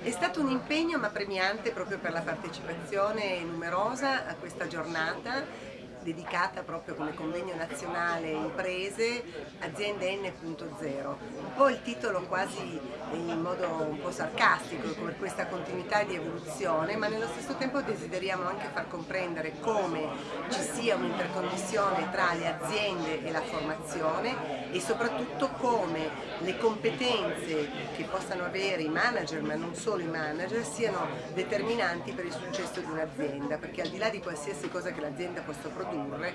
È stato un impegno ma premiante proprio per la partecipazione numerosa a questa giornata dedicata proprio come convegno nazionale imprese aziende N.0. Un po' il titolo quasi in modo un po' sarcastico per questa continuità di evoluzione, ma nello stesso tempo desideriamo anche far comprendere come ci sia un'interconnessione tra le aziende e la formazione e soprattutto come le competenze che possano avere i manager, ma non solo i manager, siano determinanti per il successo di un'azienda, perché al di là di qualsiasi cosa che l'azienda possa produrre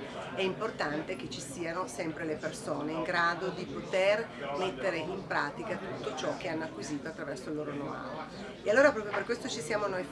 è importante che ci siano sempre le persone in grado di poter mettere in pratica tutto ciò che hanno acquisito attraverso il loro know-how. E allora proprio per questo ci siamo noi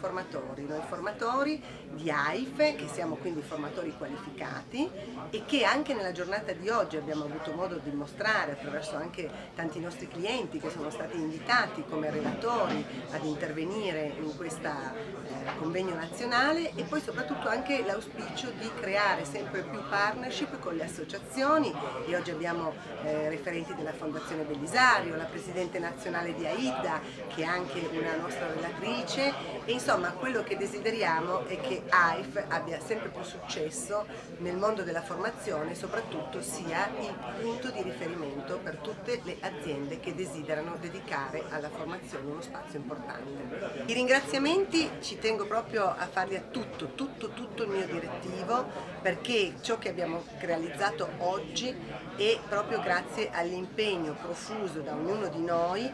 formatori di AIF, che siamo quindi formatori qualificati e che anche nella giornata di oggi abbiamo avuto modo di mostrare attraverso anche tanti nostri clienti che sono stati invitati come relatori ad intervenire in questo convegno nazionale, e poi soprattutto anche l'auspicio di creare sempre più partnership con le associazioni, e oggi abbiamo referenti della Fondazione Bellisario, la Presidente nazionale di AIDA che è anche una nostra relatrice, e insomma quello che desideriamo è che AIF abbia sempre più successo nel mondo della formazione e soprattutto sia il punto di riferimento per tutte le aziende che desiderano dedicare alla formazione uno spazio importante. I ringraziamenti ci tengo proprio a farli a tutto il mio direttivo, perché ciò che abbiamo realizzato oggi è proprio grazie all'impegno profuso da ognuno di noi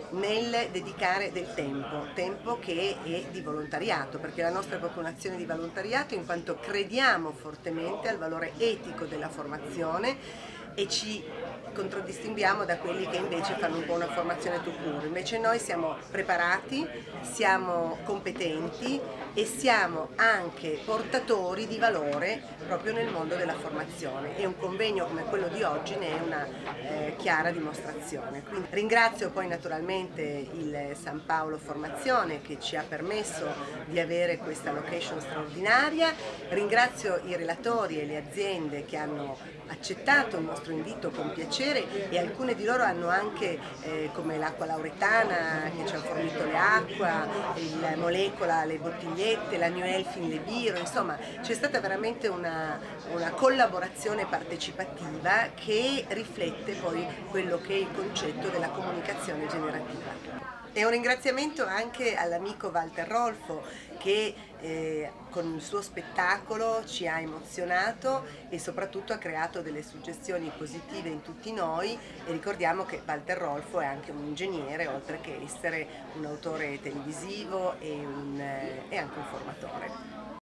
nel dedicare del tempo che è di volontariato, perché la nostra è proprio un'azione di volontariato in quanto crediamo fortemente al valore etico della formazione e ci contraddistinguiamo da quelli che invece fanno un po' una formazione tout court. Invece noi siamo preparati, siamo competenti e siamo anche portatori di valore proprio nel mondo della formazione, e un convegno come quello di oggi ne è una chiara dimostrazione. Quindi ringrazio poi naturalmente il San Paolo Formazione che ci ha permesso di avere questa location straordinaria, ringrazio i relatori e le aziende che hanno accettato il nostro invito con piacere, e alcune di loro hanno anche come l'Acqua Lauretana che ci ha fornito le acqua, il Molecola le bottigliette, la New Elfin le biro, insomma c'è stata veramente una collaborazione partecipativa che riflette poi quello che è il concetto della comunicazione generativa. E un ringraziamento anche all'amico Walter Rolfo che con il suo spettacolo ci ha emozionato e soprattutto ha creato delle suggestioni positive in tutti noi, e ricordiamo che Walter Rolfo è anche un ingegnere oltre che essere un autore televisivo e anche un formatore.